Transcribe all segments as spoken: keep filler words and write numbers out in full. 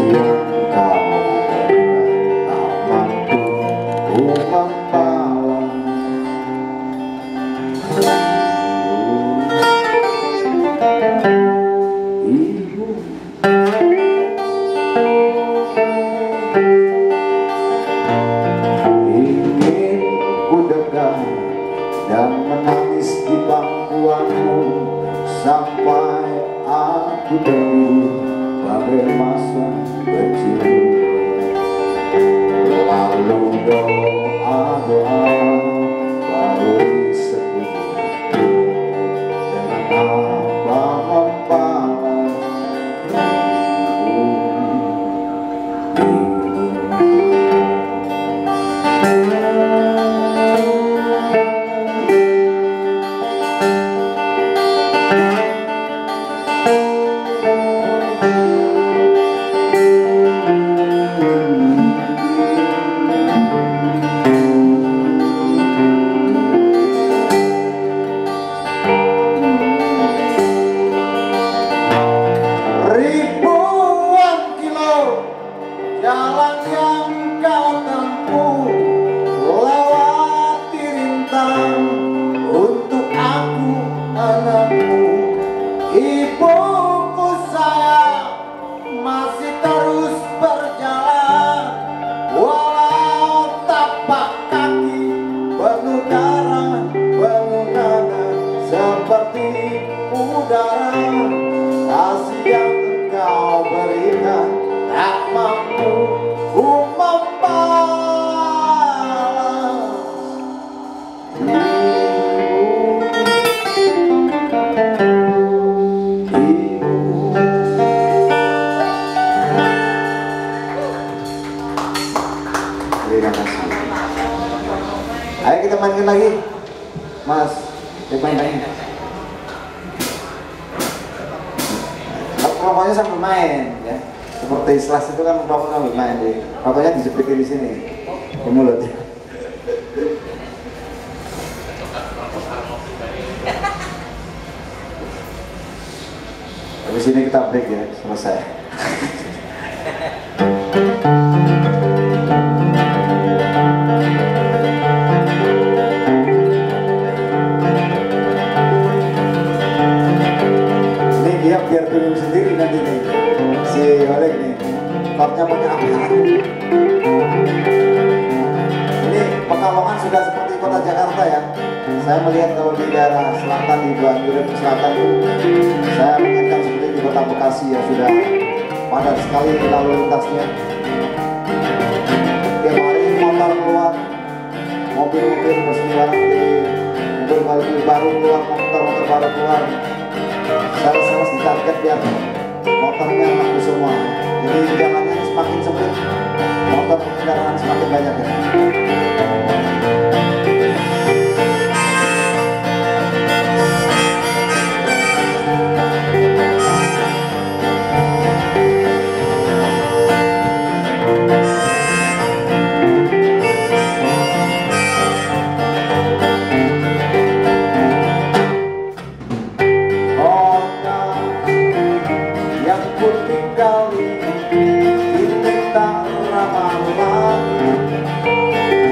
dan menangis di pangkuanmu sampai aku tertidur bagai masa kecil. Lalu doa-doa baru disebut dengan apa membalas jalan yang kau tempuh, lewati rintang untuk aku anakmu. Ibuku sayang masih terus berjalan, walau tapak kaki penuh darah, penuh nanah seperti udara. Kasih yang engkau berikan tak mampu ku membalas. Ibu, ibu. Terima kasih. Ayo kita mainkan lagi, Mas. Kita main lagi. Pokoknya sambil main, ya. Seperti selas itu kan rokok sambil main, di rokoknya dijepitin di sini, di mulut. Habis ini kita break ya, selesai. Ini dia biar bingung sendiri nanti nih. Si Oleg nih, chordnya punya apa? Ini Pekalongan sudah seperti kota Jakarta ya. Saya melihat kalau di daerah selatan, di Bandung Selatan, saya mengingatkan seperti di kota Bekasi yang sudah padat sekali lalu lintasnya. Tiap hari motor keluar, mobil-mobil berseliweran, di mobil baru keluar, motor-motor baru keluar. Sales-sales ditarget biar motornya laku semua. Jadi jalannya semakin sempit, motor kendaraan semakin banyak ya. Tinggal di tak ramah lagi.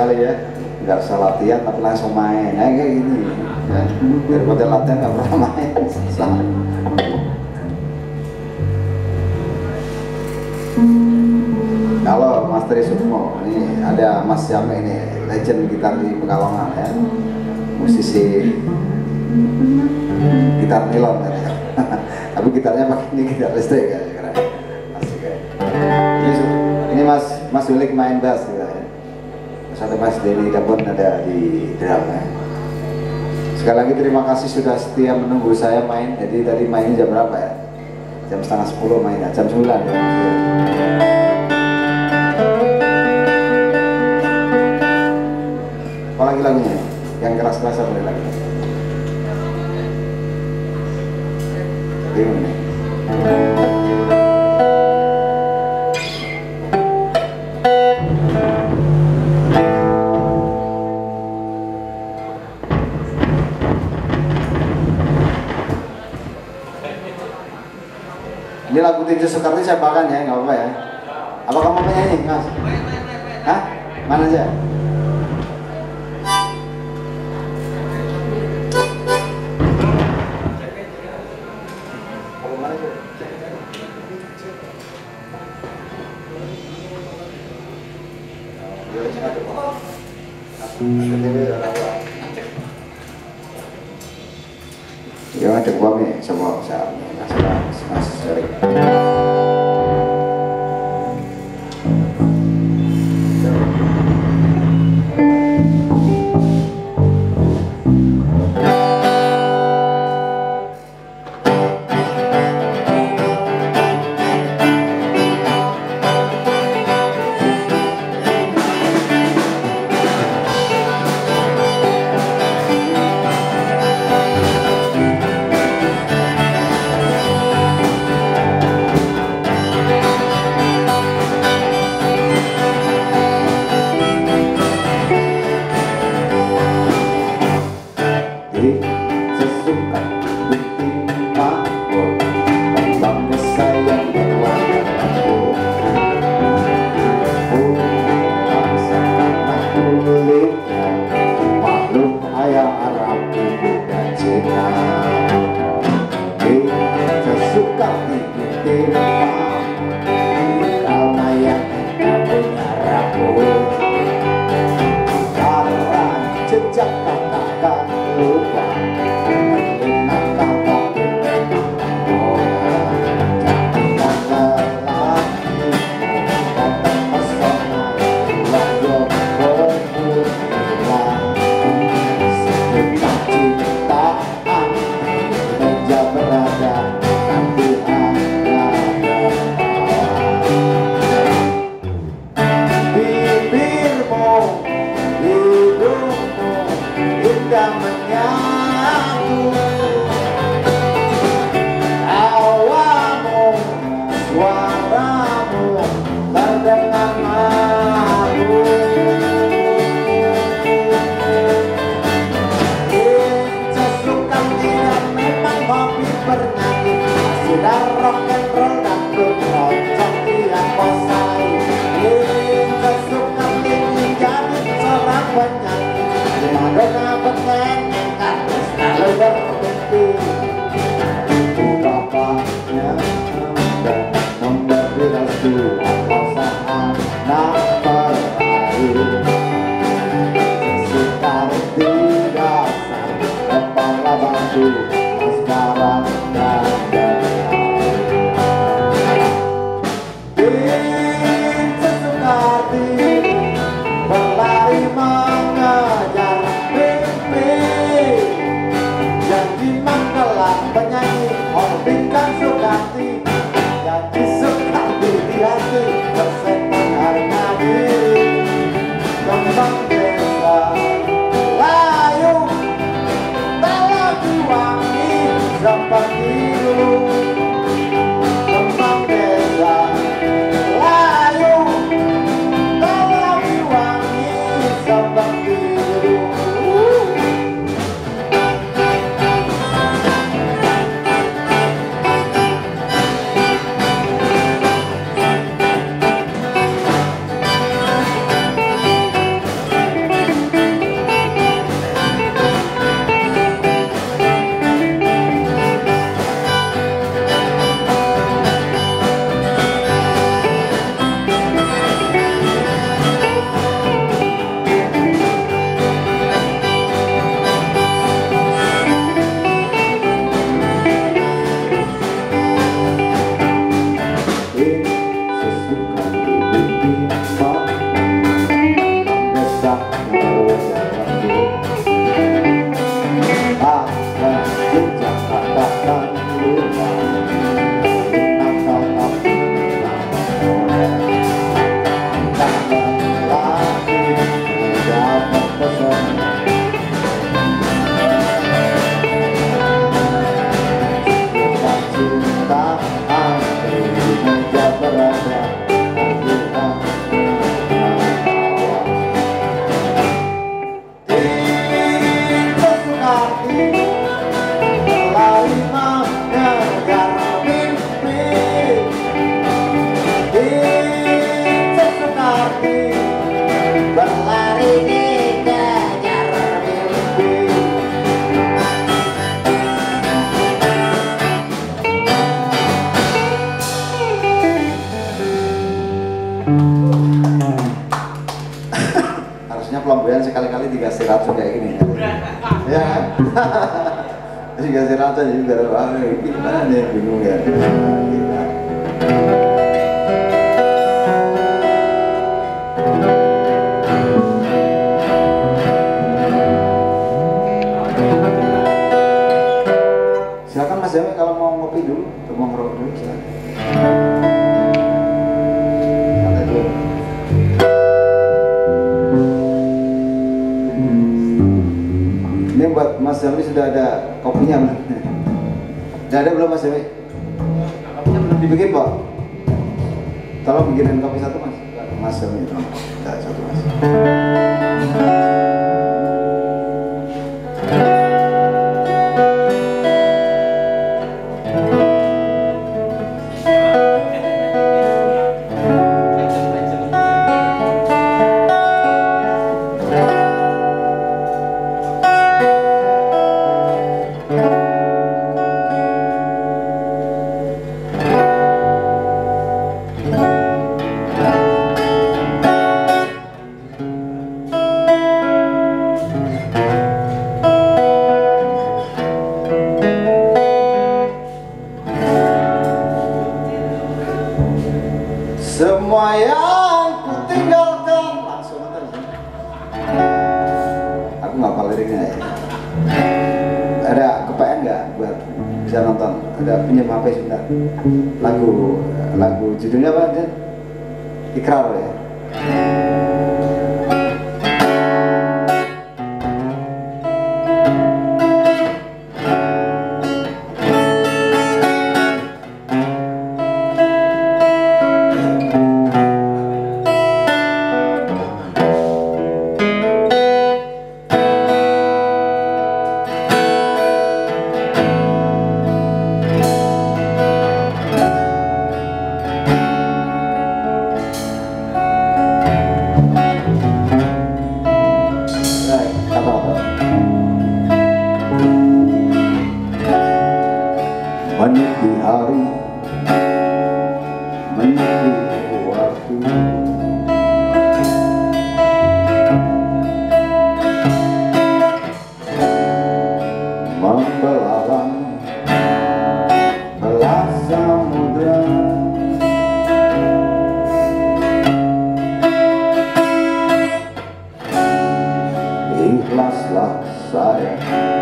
sekali ya, nggak usah latihan tapi langsung main, nah, kayak gini ya. Daripada latihan nggak pernah main, susah. Kalau Mas Tri Sukmo, ini ada Mas Yame ini, legend gitar di Pekalongan ya, musisi gitar nilon ya. Tapi gitarnya pakai ini gitar listrik ya, keren. Asik ya. Ini, ini Mas Mas Wilik main bass gitu ya. Terus ada Mas Denny Dapon ada di drum ya. Sekali lagi terima kasih sudah setia menunggu saya main. Jadi tadi mainnya jam berapa ya? Jam setengah sepuluh mainnya, jam sembilan ya. Apa lagi lagunya? Yang keras-kerasan boleh lagi. Bingung nih. Ini lagu Tinju Soekarti saya bawakan ya, nggak apa-apa ya. Apa kamu mau nyanyi, Mas? Hah? Mana aja? Ya, ada gua nih, semua saat ini masalah masih sering. mudah-mudahan sekali-kali dikasih racun kayak gini ya. Ya kan? Dikasih racun juga, wah gimana nih, bingung ya. Silakan Mas Jami kalau mau ngopi dulu, atau mau ngerokok dulu silakan. Ini buat Mas Jami sudah ada kopinya belum? Sudah ada belum Mas Jami? Kopinya belum dibikin Pak? Tolong bikinin kopi satu Mas. Mas Jami itu. Sudah satu Mas. Semua yang ku tinggalkan langsung nonton. Aku nggak hafal liriknya ya. Ada kepean nggak buat bisa nonton? Ada pinjam H P sebentar. Lagu lagu judulnya apa aja? Ikrar ya. Meniti hari, meniti waktu, membelalang belah samudra, ikhlaslah saya.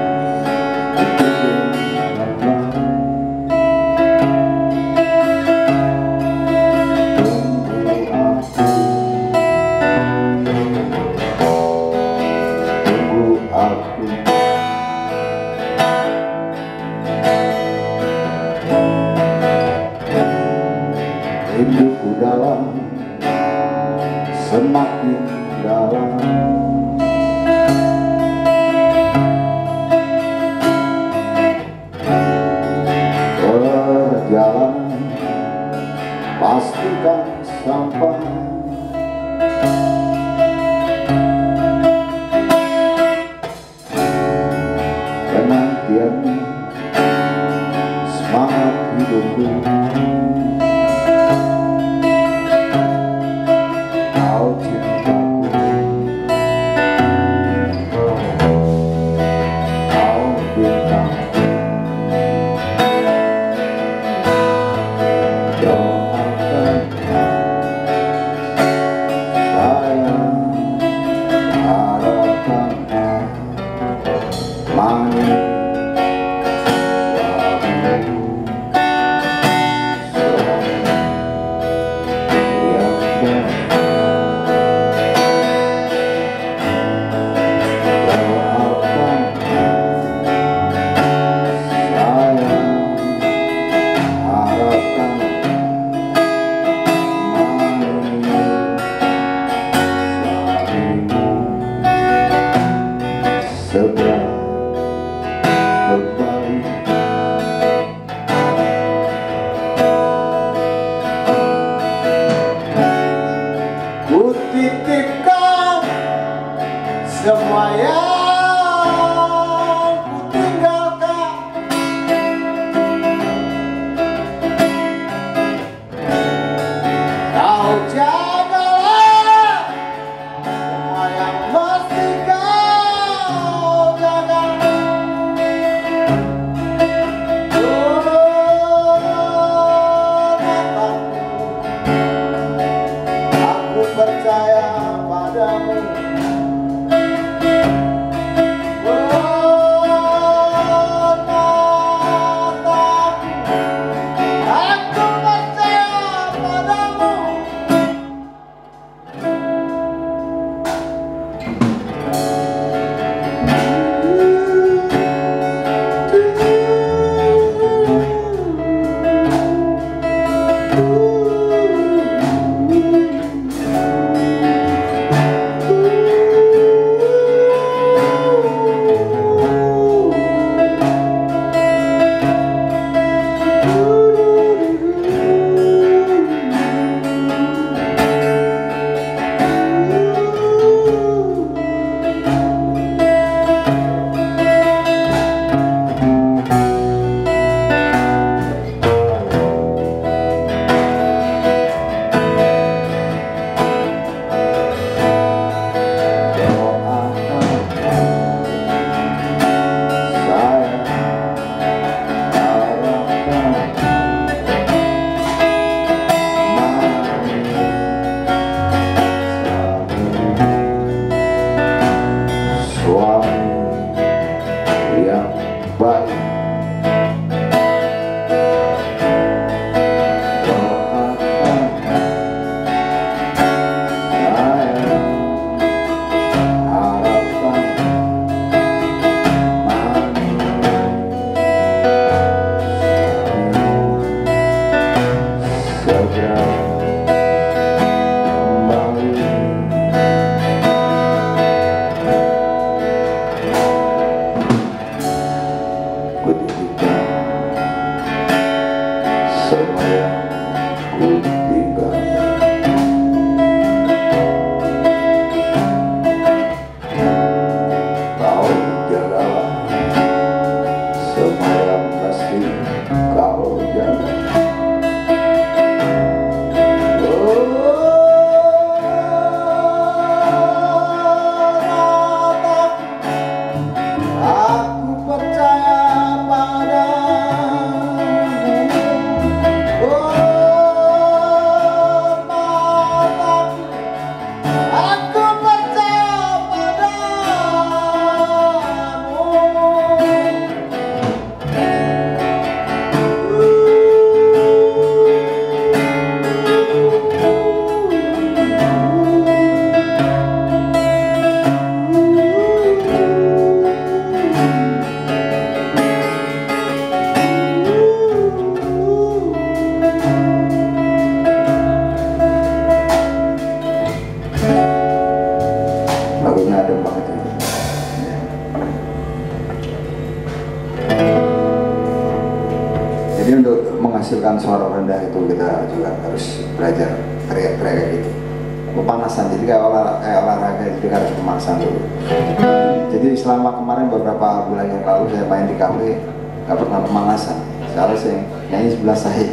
Hidupku dalam, semakin dalam, perjalanan pastikan sampai. Penantian semangat hidupku, kau cintaku, kau bintang, doakan sayang, harapan manis. Ini untuk menghasilkan suara rendah itu kita juga harus belajar teriak-teriak gitu. Pemanasan, jadi kayak olahraga, kayak olahraga itu harus pemanasan dulu. Jadi selama kemarin beberapa bulan yang lalu saya main di kafe nggak pernah pemanasan. Soalnya saya nyanyi sebelah saya.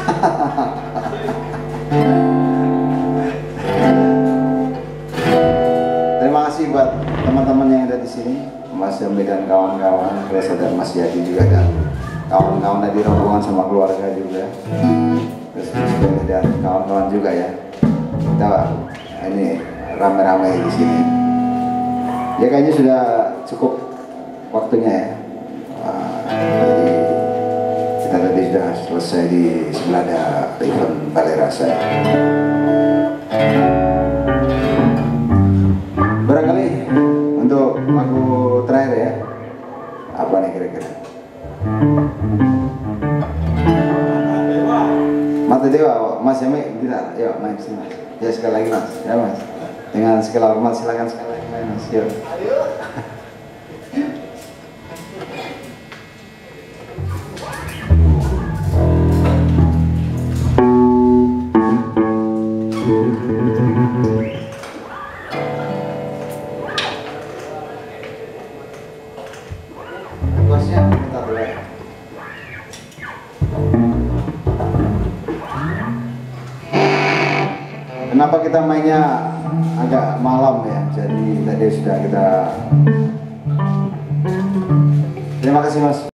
Terima kasih buat teman-teman yang ada di sini, Mas Jambi dan kawan-kawan, terus ada Mas Yadi juga dan kawan-kawan dari rombongan sama keluarga juga, terus dan kawan-kawan juga ya. Kita ini rame-rame di sini. Ya kayaknya sudah cukup waktunya ya. Uh, jadi kita tadi sudah selesai di sebelah ada event balai rasa. Barangkali untuk lagu terakhir ya, apa nih kira-kira? Mata Dewa, Mas Yami, tidak, yuk main sini Mas. Ya sekali lagi Mas, ya Mas. Dengan segala hormat silakan sekali lagi main Mas, yuk. Bosnya kita dulu ya. Kenapa kita mainnya agak malam ya? Jadi tadi sudah kita. Terima kasih Mas.